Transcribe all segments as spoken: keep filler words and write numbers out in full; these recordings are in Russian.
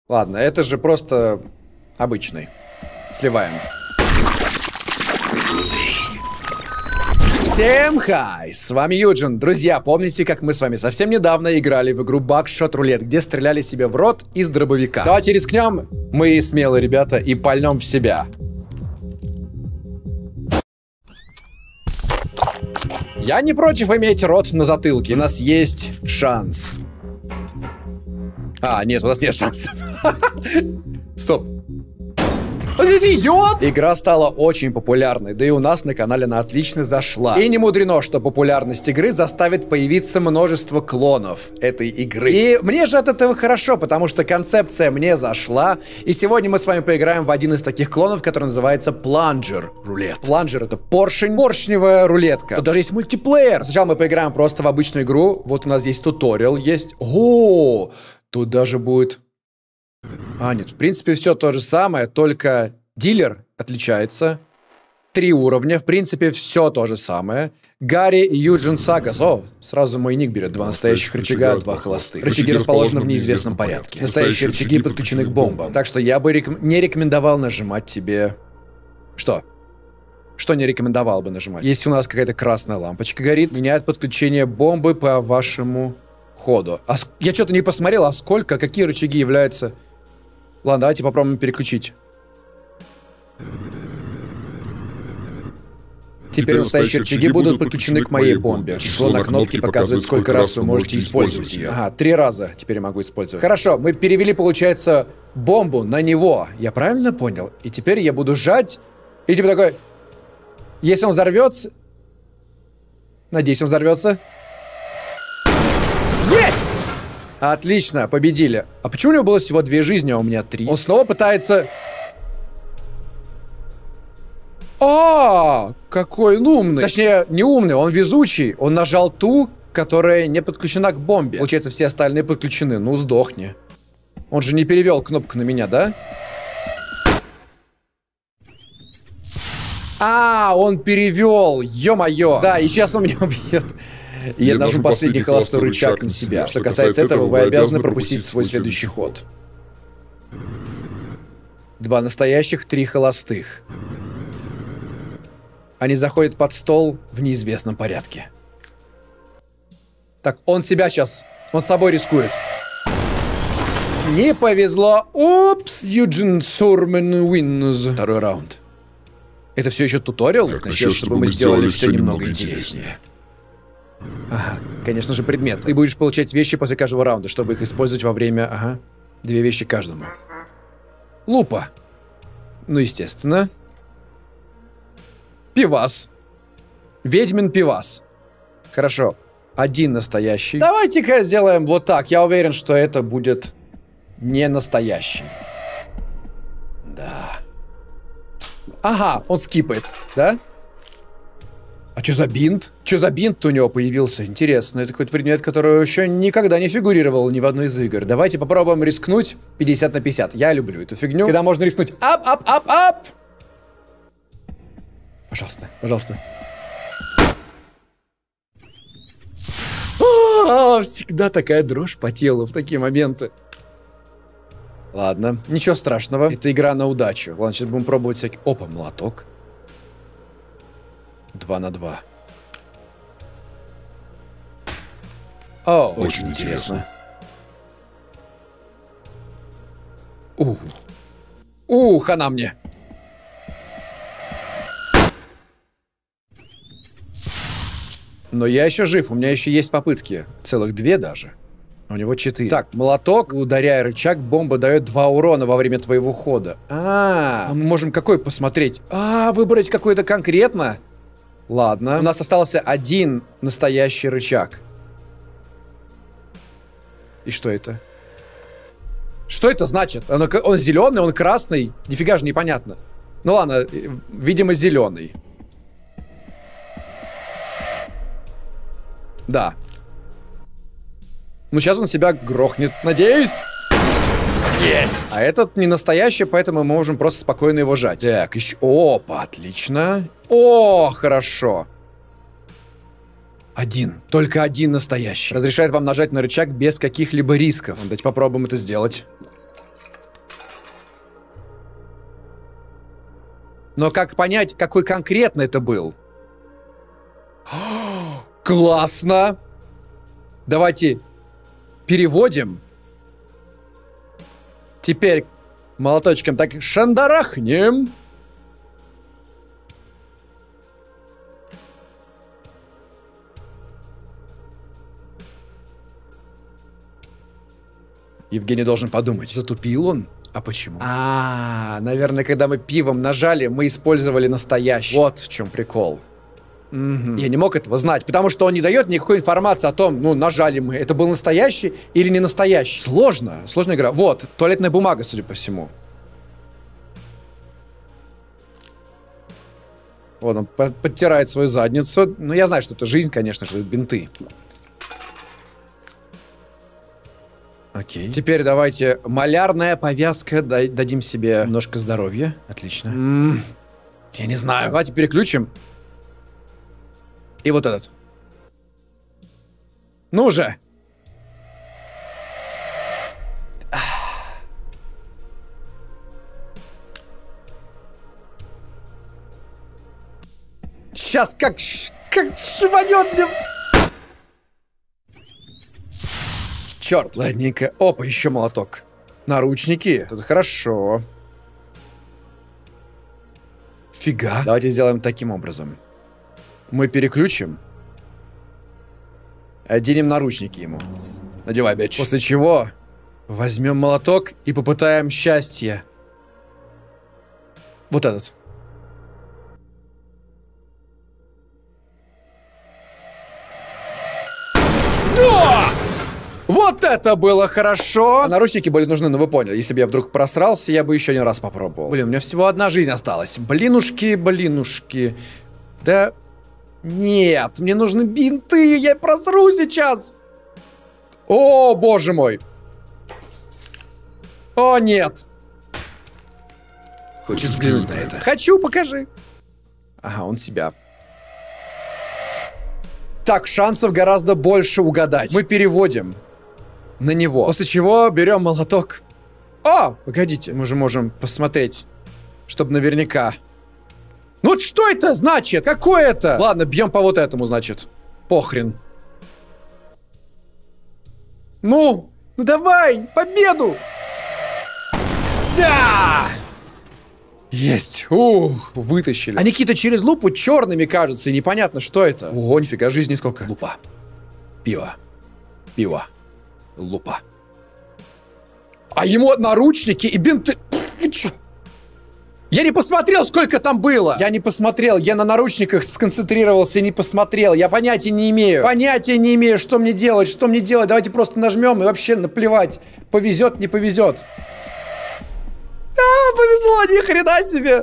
Ладно, это же просто обычный. Сливаем. Всем хай! С вами Юджин. Друзья, помните, как мы с вами совсем недавно играли в игру Buckshot Roulette, где стреляли себе в рот из дробовика? Давайте рискнем. Мы смелые ребята и пальнем в себя. Я не против иметь рот на затылке. У нас есть шанс. А, нет, у нас нет шансов. Стоп. Ты идиот! Игра стала очень популярной, да и у нас на канале она отлично зашла. И не мудрено, что популярность игры заставит появиться множество клонов этой игры. И мне же от этого хорошо, потому что концепция мне зашла. И сегодня мы с вами поиграем в один из таких клонов, который называется Plunger Roulette. Plunger — это поршень, поршневая рулетка. Тут даже есть мультиплеер. Сначала мы поиграем просто в обычную игру. Вот у нас здесь туториал есть. О, тут даже будет... А, нет, в принципе, все то же самое, только дилер отличается. Три уровня, в принципе, все то же самое. Гарри и Юджин Сагас. О, сразу мой ник берет. Два настоящих рычага, два холостых. Рычаги расположены в неизвестном порядке. Настоящие рычаги подключены к бомбам. Так что я бы реком... не рекомендовал нажимать тебе... Что? Что не рекомендовал бы нажимать? Если у нас какая-то красная лампочка горит, меняет подключение бомбы по вашему ходу. А я что-то не посмотрел, а сколько, какие рычаги являются... Ладно, давайте попробуем переключить. Теперь настоящие рычаги будут подключены к моей бомбе. Число на кнопке показывает, сколько раз вы можете использовать ее. Ага, три раза теперь я могу использовать. Хорошо, мы перевели, получается, бомбу на него. Я правильно понял? И теперь я буду сжать. И типа такой... Если он взорвется... Надеюсь, он взорвется. Есть! Отлично, победили. А почему у него было всего две жизни, а у меня три? Он снова пытается... О, какой он умный. Точнее, не умный, он везучий. Он нажал ту, которая не подключена к бомбе. Получается, все остальные подключены. Ну, сдохни. Он же не перевел кнопку на меня, да? А, он перевел. Ё-моё. Да, и сейчас он меня убьет. И я, я нажму последний холостой рычаг на себя. Что касается этого, вы обязаны пропустить свой следующий ход. Два настоящих, три холостых. Они заходят под стол в неизвестном порядке. Так, он себя сейчас... Он с собой рискует. Не повезло. Упс, Юджин Сурмен wins. Второй раунд. Это все еще туториал? Так, насчет, чтобы мы сделали все немного интереснее. Ага, конечно же, предмет. Ты будешь получать вещи после каждого раунда, чтобы их использовать во время... Ага, две вещи каждому. Лупа. Ну, естественно. Пивас. Ведьмин пивас. Хорошо. Один настоящий. Давайте-ка сделаем вот так. Я уверен, что это будет не настоящий. Да. Ага, он скипает, да? А что за бинт? Что за бинт у него появился? Интересно, это какой-то предмет, который еще никогда не фигурировал ни в одной из игр. Давайте попробуем рискнуть пятьдесят на пятьдесят. Я люблю эту фигню, когда можно рискнуть. Ап, ап, ап, ап! Пожалуйста, пожалуйста. О, всегда такая дрожь по телу в такие моменты. Ладно, ничего страшного. Это игра на удачу. Ладно, сейчас будем пробовать всякие... Опа, молоток. Два на два. О, очень, очень интересно. Ух. Ух, она мне. Но я еще жив, у меня еще есть попытки. Целых две даже. У него четыре. Так, молоток, ударяя рычаг, бомба дает два урона во время твоего хода. А, -а, -а мы можем какой посмотреть? А, -а выбрать какой-то конкретно? Ладно. У нас остался один настоящий рычаг. И что это? Что это значит? Он, он зеленый, он красный? Нифига же непонятно. Ну ладно, видимо, зеленый. Да. Ну сейчас он себя грохнет, надеюсь. Есть! А этот не настоящий, поэтому мы можем просто спокойно его жать. Так, еще... Опа, отлично. О, хорошо. Один. Только один настоящий. Разрешает вам нажать на рычаг без каких-либо рисков. Давайте попробуем это сделать. Но как понять, какой конкретно это был? Классно! Давайте переводим. Теперь молоточком так шандарахнем. Евгений должен подумать, затупил он? А почему? А, наверное, когда мы пивом нажали, мы использовали настоящий. Вот в чем прикол. Угу. Я не мог этого знать, потому что он не дает никакой информации о том, ну, нажали мы, это был настоящий или не настоящий. Сложно, сложная игра. Вот, туалетная бумага, судя по всему. Вот он подтирает свою задницу. Ну, я знаю, что это жизнь, конечно же, бинты. Окей. Теперь давайте малярная повязка. Дай, дадим себе немножко здоровья. Отлично. М-м, я не знаю. Давайте переключим. И вот этот. Ну же. Сейчас как, как шибанет мне. Черт, ладненько. Опа, еще молоток. Наручники. Это хорошо. Фига. Давайте сделаем таким образом. Мы переключим. Оденем наручники ему. Надевай, бич. После чего возьмем молоток и попытаем счастье. Вот этот. Вот это было хорошо! А наручники были нужны, но вы поняли. Если бы я вдруг просрался, я бы еще один раз попробовал. Блин, у меня всего одна жизнь осталась. Блинушки, блинушки. Да... Нет, мне нужны бинты, я просру сейчас. О, боже мой. О, нет. Хочешь взглянуть на это? Хочу, покажи. Ага, он себя. Так, шансов гораздо больше угадать. Мы переводим на него. После чего берем молоток. О, погодите, мы же можем посмотреть, чтобы наверняка. Ну вот что это значит? Какое это? Ладно, бьем по вот этому, значит. Похрен. Ну, ну давай, победу! Да! Есть. Ух, вытащили. Они какие-то через лупу черными кажутся, и непонятно, что это. Ого, нифига, жизни сколько. Лупа. Пиво. Пиво. Лупа. А ему наручники и бинты. Я не посмотрел, сколько там было. Я не посмотрел. Я на наручниках сконцентрировался и не посмотрел. Я понятия не имею. Понятия не имею, что мне делать, что мне делать. Давайте просто нажмем и вообще наплевать. Повезет, не повезет. А, повезло, ни хрена себе.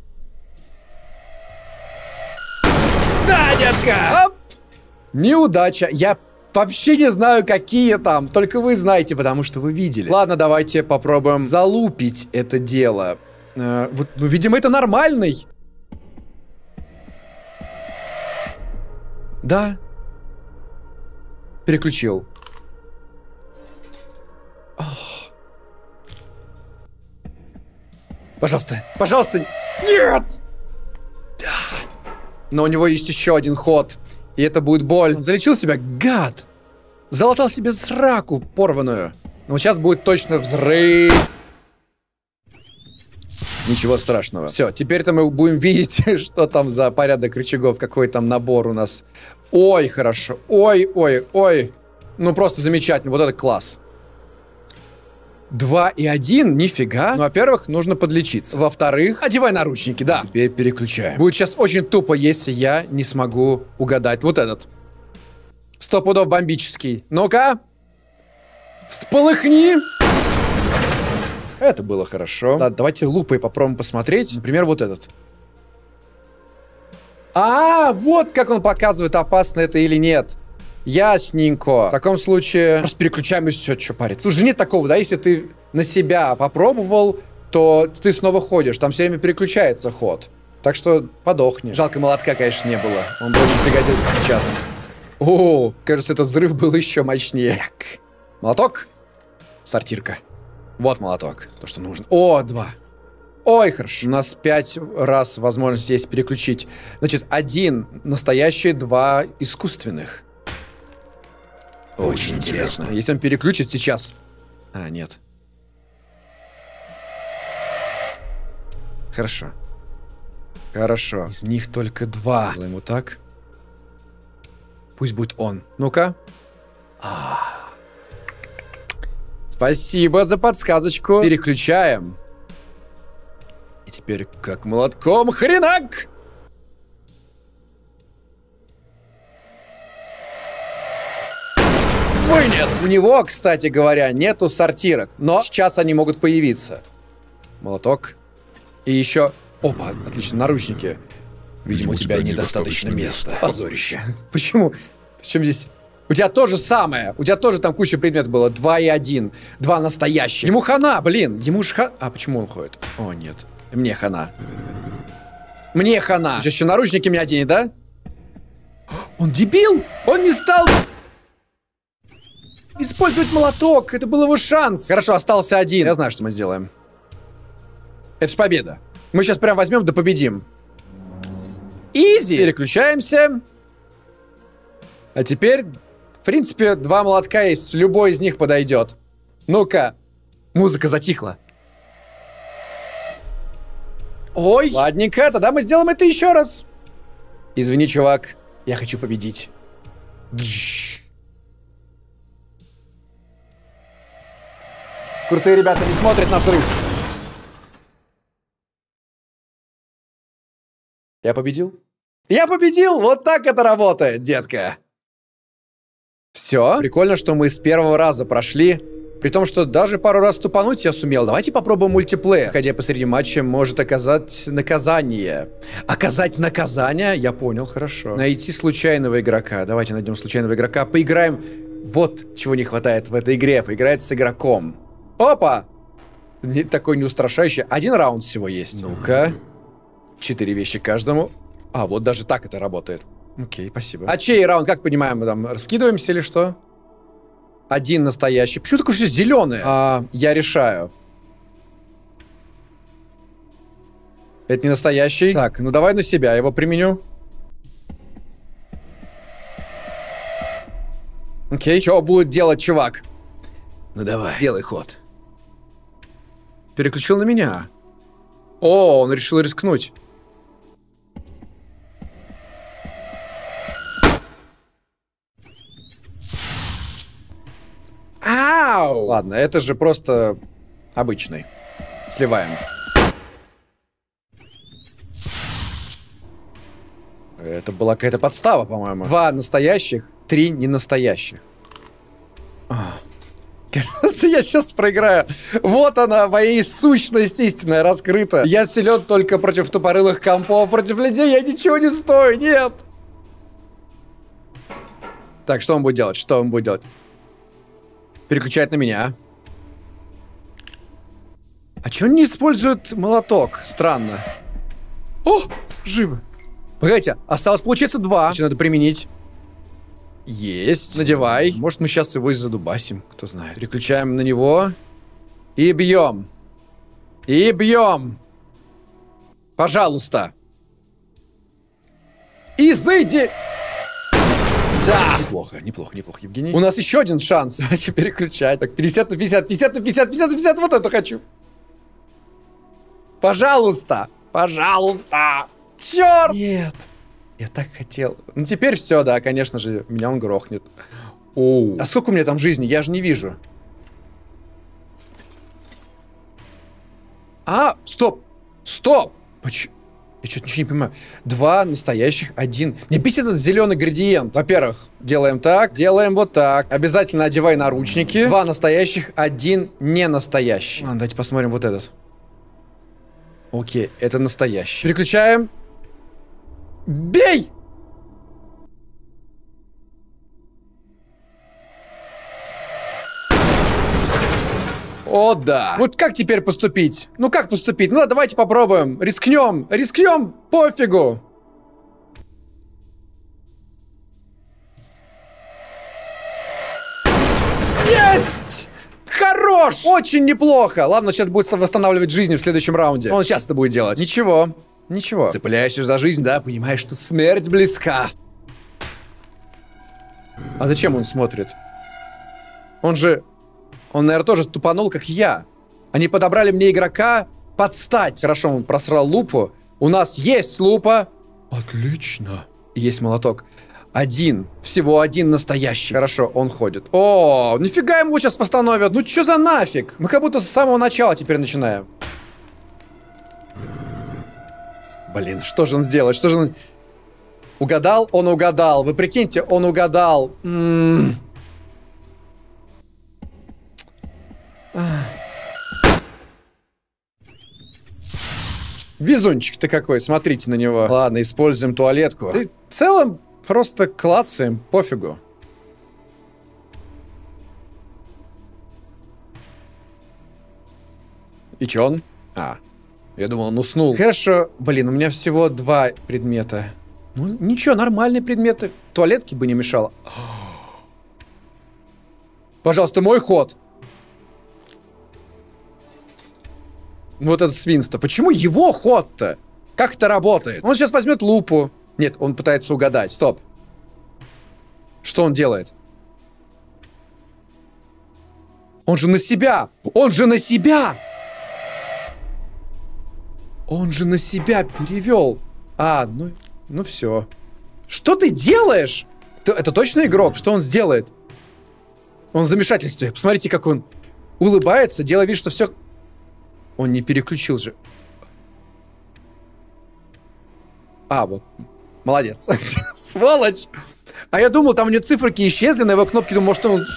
Да, детка. Оп. Неудача. Я вообще не знаю, какие там. Только вы знаете, потому что вы видели. Ладно, давайте попробуем залупить это дело. Uh, вот, ну, видимо, это нормальный. Да. Переключил. Oh. Пожалуйста, пожалуйста. Нет! Да. Но у него есть еще один ход. И это будет боль. Он залечил себя, гад. Залатал себе сраку порванную. Но сейчас будет точно взрыв. Ничего страшного. Все, теперь-то мы будем видеть, что там за порядок рычагов, какой там набор у нас. Ой, хорошо. Ой, ой, ой. Ну, просто замечательно. Вот это класс. Два и один, нифига. Ну, во-первых, нужно подлечиться. Во-вторых, одевай наручники, да. Теперь переключаем. Будет сейчас очень тупо, если я не смогу угадать. Вот этот. Сто пудов бомбический. Ну-ка. Всполыхни. Это было хорошо. Да, давайте лупой попробуем посмотреть. Например, вот этот. А, вот как он показывает, опасно это или нет. Ясненько. В таком случае просто переключаем и все, что париться. Тут же нет такого, да, если ты на себя попробовал, то ты снова ходишь. Там все время переключается ход. Так что подохни. Жалко, молотка, конечно, не было. Он бы очень пригодился сейчас. О, кажется, этот взрыв был еще мощнее. Так. Молоток. Сортирка. Вот молоток. То, что нужно. О, два. Ой, хорошо. У нас пять раз возможность есть переключить. Значит, один настоящий, два искусственных. Очень интересно. Если он переключит сейчас... А, нет. Хорошо. Хорошо. Из них только два. Делаем вот так. Пусть будет он. Ну-ка. А. Спасибо за подсказочку. Переключаем. И теперь как молотком хренак! Вынес! У него, кстати говоря, нету сортирок. Но сейчас они могут появиться. Молоток. И еще... Опа, отлично, наручники. Видимо, у тебя недостаточно места. Позорище. Почему? Причем здесь... У тебя то же самое. У тебя тоже там куча предметов было. Два и один. Два настоящих. Ему хана, блин. Ему ж хана... А почему он ходит? О, нет. Мне хана. Мне хана. Сейчас еще наручники мне оденет, да? Он дебил! Он не стал... использовать молоток. Это был его шанс. Хорошо, остался один. Я знаю, что мы сделаем. Это ж победа. Мы сейчас прям возьмем да победим. Изи. Переключаемся. А теперь, в принципе, два молотка есть. Любой из них подойдет. Ну-ка. Музыка затихла. Ой. Ладненько, тогда мы сделаем это еще раз. Извини, чувак. Я хочу победить. Крутые ребята не смотрят на взрыв. Я победил? Я победил! Вот так это работает, детка. Все. Прикольно, что мы с первого раза прошли. При том, что даже пару раз тупануть я сумел. Давайте попробуем мультиплеер. Ходя посреди матча может оказать наказание. Оказать наказание? Я понял, хорошо. Найти случайного игрока. Давайте найдем случайного игрока. Поиграем. Вот чего не хватает в этой игре. Поиграть с игроком. Опа! Не, такой неустрашающий. Один раунд всего есть. Ну-ка. Четыре вещи каждому. А, вот даже так это работает. Окей, спасибо. А чей раунд, как понимаем, мы там раскидываемся или что? Один настоящий. Почему такое все зеленое? А, я решаю. Это не настоящий. Так, ну давай на себя его применю. Окей, что будет делать, чувак? Ну давай. Делай ход. Переключил на меня. О, он решил рискнуть. Ау! Ладно, это же просто обычный. Сливаем. Это была какая-то подстава, по-моему. Два настоящих, три ненастоящих. Кажется, я сейчас проиграю. Вот она, моя сущность истинная раскрыта. Я силен только против тупорылых компов, против людей я ничего не стою, нет. Так, что он будет делать? Что он будет делать? Переключает на меня. А чё он не использует молоток? Странно. О, живо. Погодите, осталось, получается, два. Значит, надо применить. Есть. Надевай. Может, мы сейчас его и задубасим, кто знает. Переключаем на него. И бьем. И бьем. Пожалуйста. Изыди. Да! Неплохо, неплохо, неплохо, Евгений. У нас еще один шанс. Давайте переключать. Так, пятьдесят на пятьдесят, пятьдесят на пятьдесят, пятьдесят на пятьдесят. Вот это хочу. Пожалуйста. Пожалуйста. Черт! Нет. Я так хотел. Ну, теперь все, да, конечно же, меня он грохнет. Оу. А сколько у меня там жизни? Я же не вижу. А, стоп. Стоп. Почему? Я что-то ничего не понимаю. Два настоящих, один. Мне бесит этот зеленый градиент. Во-первых, делаем так, делаем вот так. Обязательно одевай наручники. Два настоящих, один не настоящий. Ладно, давайте посмотрим вот этот. Окей, это настоящий. Переключаем. Бей! О, да. Вот как теперь поступить? Ну, как поступить? Ну, давайте попробуем. Рискнем. Рискнем. Пофигу. Есть! Хорош! Очень неплохо. Ладно, сейчас будет восстанавливать жизнь в следующем раунде. Он сейчас это будет делать. Ничего. Ничего. Цепляешься за жизнь, да? Понимаешь, что смерть близка. А зачем он смотрит? Он же... Он, наверное, тоже тупанул, как я. Они подобрали мне игрока под стать. Хорошо, он просрал лупу. У нас есть лупа. Отлично. Есть молоток. Один. Всего один настоящий. Хорошо, он ходит. О, нифига ему сейчас восстановят. Ну чё за нафиг? Мы как будто с самого начала теперь начинаем. Блин, что же он сделает? Что же он... Угадал? Он угадал. Вы прикиньте, он угадал. М-м-м. Везунчик ты какой, смотрите на него. Ладно, используем туалетку. Ты в целом просто клацаем, пофигу. И чё он? А, я думал, он уснул. Хорошо, блин, у меня всего два предмета. Ну, ничего, нормальные предметы. Туалетки бы не мешало. Пожалуйста, мой ход. Вот это свинство. Почему его ход-то? Как это работает? Он сейчас возьмет лупу. Нет, он пытается угадать. Стоп. Что он делает? Он же на себя! Он же на себя! Он же на себя перевел. А, ну, ну все. Что ты делаешь? Ты, это точно игрок? Что он сделает? Он в замешательстве. Посмотрите, как он улыбается, делая вид, что все... Он не переключил же. А, вот. Молодец. Сволочь! А я думал, там у него циферки исчезли на его кнопке. Думал, может, он...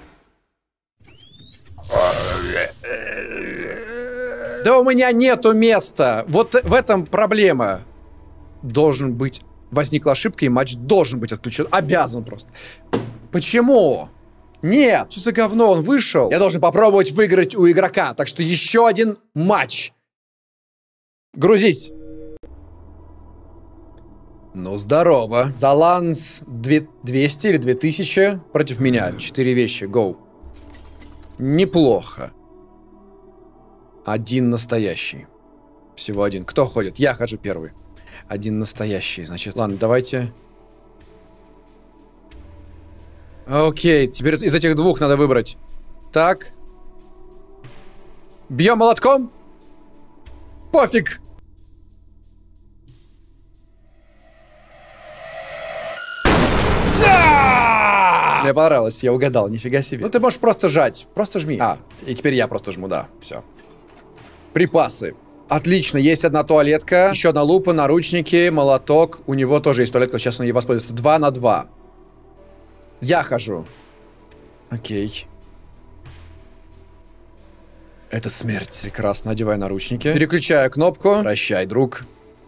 Да у меня нету места. Вот в этом проблема. Должен быть... Возникла ошибка, и матч должен быть отключен. Обязан просто. Почему? Нет, что за говно, он вышел. Я должен попробовать выиграть у игрока. Так что еще один матч. Грузись. Ну, здорово. Заланс двести или две тысячи против меня. Четыре вещи, гоу. Неплохо. Один настоящий. Всего один. Кто ходит? Я хожу первый. Один настоящий, значит. Ладно, давайте... Окей, теперь из этих двух надо выбрать. Так. Бьем молотком. Пофиг. Да! Мне понравилось, я угадал, нифига себе. Ну ты можешь просто жать, просто жми. А, и теперь я просто жму, да, все. Припасы. Отлично, есть одна туалетка, еще одна лупа, наручники, молоток. У него тоже есть туалетка, сейчас он ей воспользуется. Два на два. Я хожу. Окей. Это смерть. Прекрасно. Одеваю наручники. Переключаю кнопку. Прощай, друг.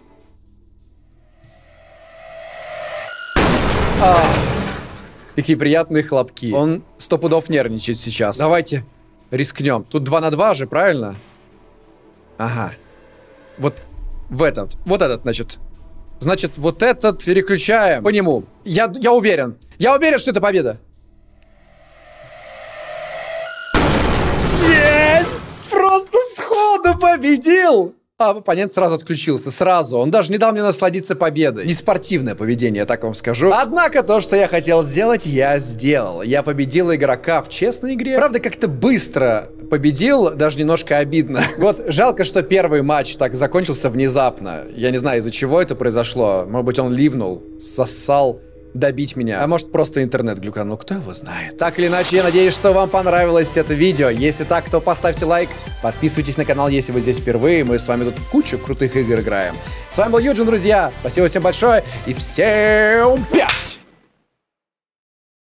Ах, какие приятные хлопки. Он сто пудов нервничает сейчас. Давайте рискнем. Тут два на два же, правильно? Ага. Вот в этот. Вот этот, значит. Значит, вот этот переключаем по нему. Я, я уверен. Я уверен, что это победа. Есть! Просто сходу победил! А оппонент сразу отключился. Сразу. Он даже не дал мне насладиться победой. Неспортивное поведение, я так вам скажу. Однако то, что я хотел сделать, я сделал. Я победил игрока в честной игре. Правда, как-то быстро победил. Даже немножко обидно. Вот жалко, что первый матч так закончился внезапно. Я не знаю, из-за чего это произошло. Может быть, он ливнул, сосал. Добить меня. А может, просто интернет глюканул, кто его знает. Так или иначе, я надеюсь, что вам понравилось это видео. Если так, то поставьте лайк, подписывайтесь на канал, если вы здесь впервые. Мы с вами тут кучу крутых игр играем. С вами был Юджин, друзья. Спасибо всем большое и всем пять!